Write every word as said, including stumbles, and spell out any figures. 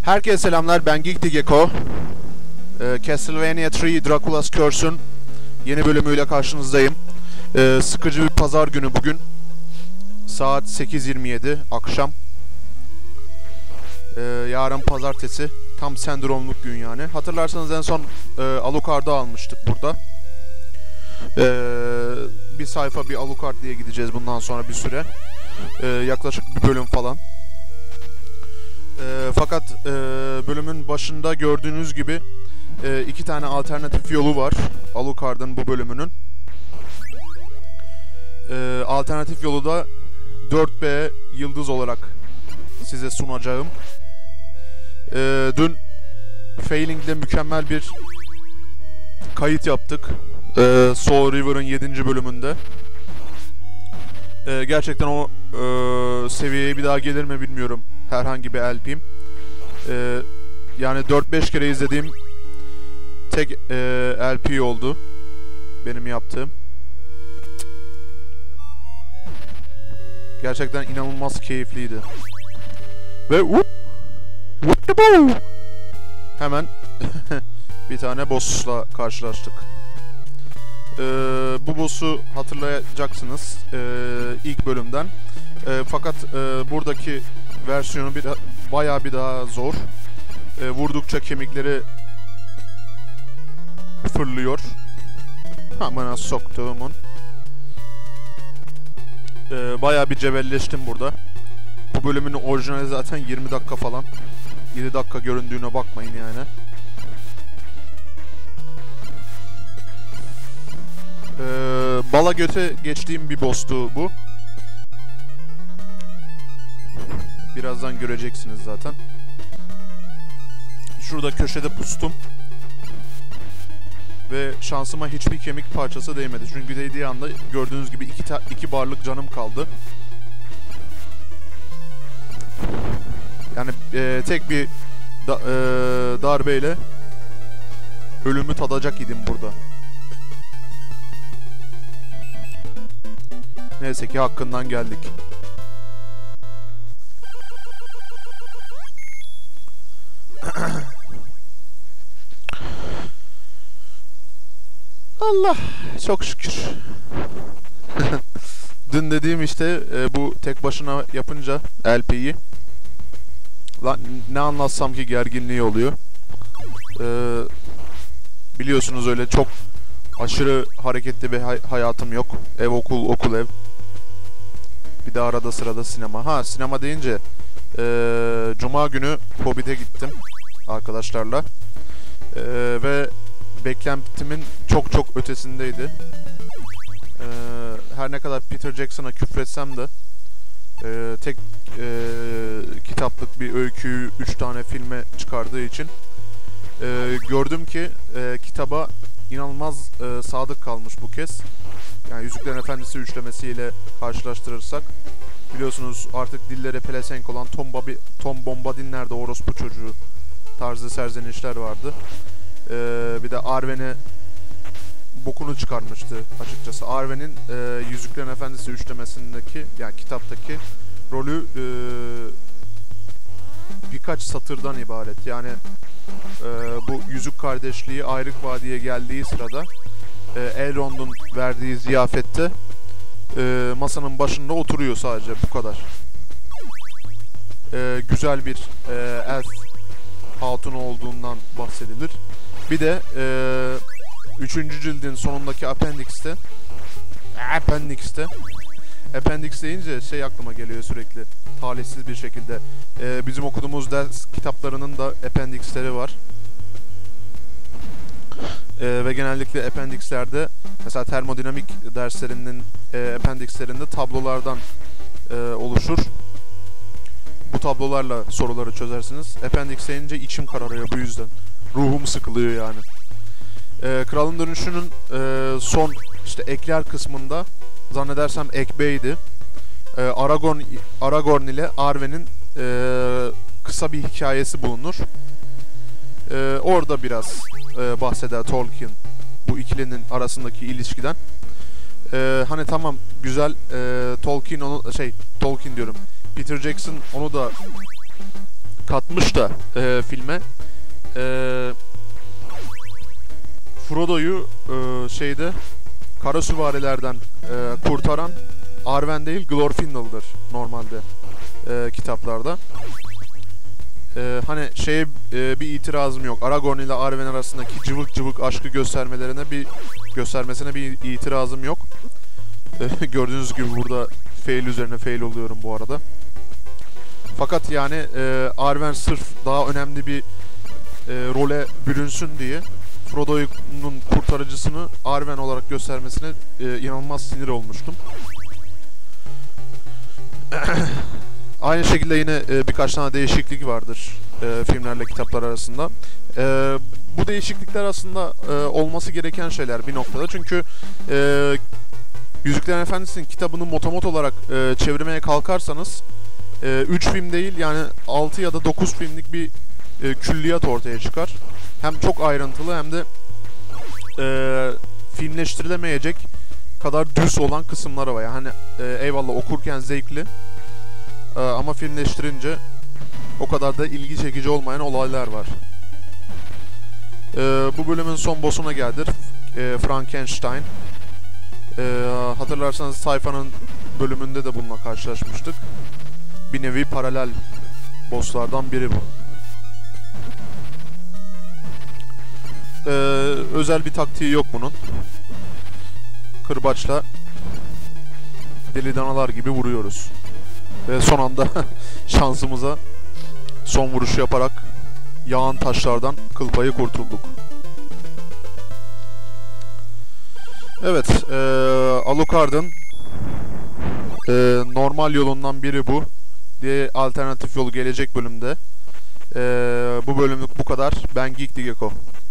Herkese selamlar, ben Geek Gecko. Ee, Castlevania üç Dracula's Curse'ün yeni bölümüyle karşınızdayım. Ee, sıkıcı bir pazar günü bugün. Saat sekiz yirmi yedi akşam. Ee, yarın pazartesi. Tam sendromluk gün yani. Hatırlarsanız en son e, Alucard'ı almıştık burada. Ee, bir sayfa bir Alucard diye gideceğiz bundan sonra bir süre. Ee, yaklaşık bir bölüm falan. E, fakat e, bölümün başında gördüğünüz gibi e, iki tane alternatif yolu var Alucard'ın bu bölümünün. E, alternatif yolu da dört B yıldız olarak size sunacağım. E, dün Failing'de mükemmel bir kayıt yaptık. E, Soul River'ın yedinci bölümünde. E, gerçekten o e, seviyeye bir daha gelir mi bilmiyorum. Herhangi bir L P'im. Ee, yani dört beş kere izlediğim tek e, L P oldu. Benim yaptığım. Gerçekten inanılmaz keyifliydi. Ve whoop, whoop the boo. Hemen bir tane boss'la karşılaştık. Ee, bu boss'u hatırlayacaksınız e, ilk bölümden. E, fakat e, buradaki versiyonu bir bayağı bir daha zor. E, vurdukça kemikleri fırlıyor. Amına soktuğumun. E, bayağı bir cebelleştim burada. Bu bölümün orijinali zaten yirmi dakika falan. yedi dakika göründüğüne bakmayın yani. E, bala göte geçtiğim bir boss'tu bu. Birazdan göreceksiniz zaten. Şurada köşede pustum. Ve şansıma hiçbir kemik parçası değmedi. Çünkü değdiği anda gördüğünüz gibi iki, iki barlık canım kaldı. Yani e, tek bir da, e, darbeyle ölümü tadacak idim burada. Neyse ki hakkından geldik. Allah çok şükür. Dün dediğim işte e, bu tek başına yapınca L P'yi lan ne anlatsam ki gerginliği oluyor. Ee, biliyorsunuz öyle çok aşırı hareketli bir hay hayatım yok. Ev okul okul ev. Bir de arada sırada sinema. Ha sinema deyince e, Cuma günü Hobbit'e gittim arkadaşlarla ee, ve beklentimin çok çok ötesindeydi. Ee, her ne kadar Peter Jackson'a küfretsem de e, tek e, kitaplık bir öyküyü üç tane filme çıkardığı için e, gördüm ki e, kitaba inanılmaz e, sadık kalmış bu kez. Yani Yüzüklerin Efendisi üçlemesiyle karşılaştırırsak biliyorsunuz artık dillere pelesenk olan Tom, Babi, Tom Bombadil'lerde orospu çocuğu tarzı serzenişler vardı. Ee, bir de Arwen'e bokunu çıkarmıştı açıkçası. Arwen'in e, Yüzüklerin Efendisi üçlemesindeki yani kitaptaki rolü e, birkaç satırdan ibaret. Yani e, bu yüzük kardeşliği Ayrık Vadi'ye geldiği sırada e, Elrond'un verdiği ziyafette e, masanın başında oturuyor sadece bu kadar. E, güzel bir e, elf hatunu olduğundan bahsedilir. Bir de e, üçüncü cildin sonundaki Appendix'te Appendix'te Appendix deyince şey aklıma geliyor sürekli talihsiz bir şekilde. E, bizim okuduğumuz ders kitaplarının da Appendix'leri var. E, ve genellikle Appendix'lerde mesela termodinamik derslerinin e, Appendix'lerinde tablolardan e, oluşur. Bu tablolarla soruları çözersiniz. Appendix deyince içim kararıyor bu yüzden. Ruhum sıkılıyor yani. Ee, Kralın Dönüşü'nün e, son işte ekler kısmında zannedersem Ekbey'di. Ee, Aragorn, Aragorn ile Arwen'in e, kısa bir hikayesi bulunur. Ee, orada biraz e, bahseder Tolkien bu ikilinin arasındaki ilişkiden. Ee, hani tamam güzel e, Tolkien onu şey Tolkien diyorum. Peter Jackson onu da katmış da e, filme. E, Frodo'yu e, şeyde kara süvarilerden e, kurtaran Arwen değil Glorfindel'dır normalde e, kitaplarda. E, hani şeye e, bir itirazım yok. Aragorn ile Arwen arasındaki cıvık cıvık aşkı göstermelerine bir göstermesine bir itirazım yok. E, gördüğünüz gibi burada fail üzerine fail oluyorum bu arada. Fakat yani e, Arwen sırf daha önemli bir e, role bürünsün diye Frodo'nun kurtarıcısını Arwen olarak göstermesine e, inanılmaz sinir olmuştum. Aynı şekilde yine e, birkaç tane değişiklik vardır e, filmlerle kitaplar arasında. E, bu değişiklikler aslında e, olması gereken şeyler bir noktada. Çünkü e, Yüzüklerin Efendisi'nin kitabını motomot olarak e, çevirmeye kalkarsanız üç e, film değil yani altı ya da dokuz filmlik bir e, külliyat ortaya çıkar. Hem çok ayrıntılı hem de e, filmleştirilemeyecek kadar düz olan kısımları var. Yani hani e, eyvallah okurken zevkli e, ama filmleştirince o kadar da ilgi çekici olmayan olaylar var. E, bu bölümün son boss'una geldik. E, Frankenstein. E, hatırlarsanız sayfanın bölümünde de bununla karşılaşmıştık. Bir nevi paralel bosslardan biri bu. Ee, özel bir taktiği yok bunun. Kırbaçla deli danalar gibi vuruyoruz. Ve son anda şansımıza son vuruşu yaparak yağan taşlardan kıl payı kurtulduk. Evet, ee, Alucard'ın ee, normal yolundan biri bu. Diye alternatif yolu gelecek bölümde. Ee, bu bölümlük bu kadar. Ben Geek Gecko.